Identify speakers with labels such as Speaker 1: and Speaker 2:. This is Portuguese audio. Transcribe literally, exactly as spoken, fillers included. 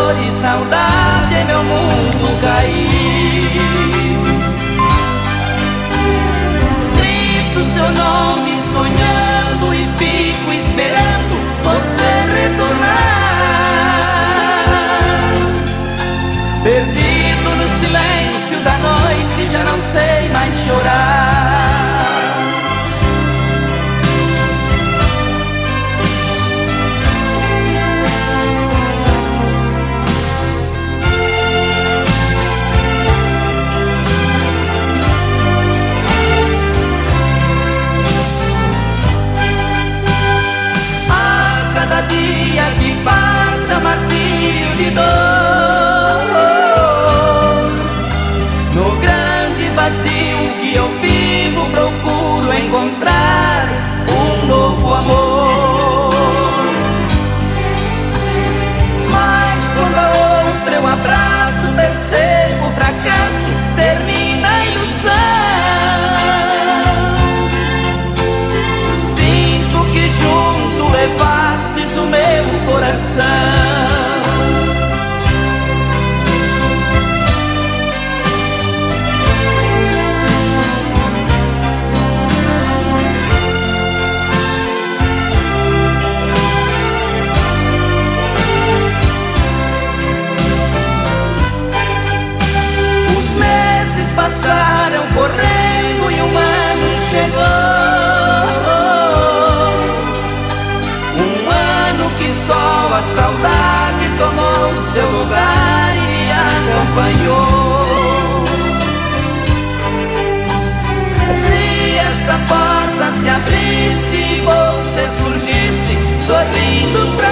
Speaker 1: dor e saudade em meu mundo caiu. Grito seu nome sonhando e fico esperando você retornar. Perdido no silêncio da noite, já não sei mais chorar. A cada dia que passa, martírio de dor. No grande vazio que eu vivo, procuro encontrar um novo amor. Mas quando a outra eu abraço, percebo o fracasso, termina a ilusão. Sinto que junto levastes o meu coração. Passaram correndo e um ano chegou. Um ano que só a saudade tomou seu lugar e me acompanhou. Se esta porta se abrisse e você surgisse sorrindo pra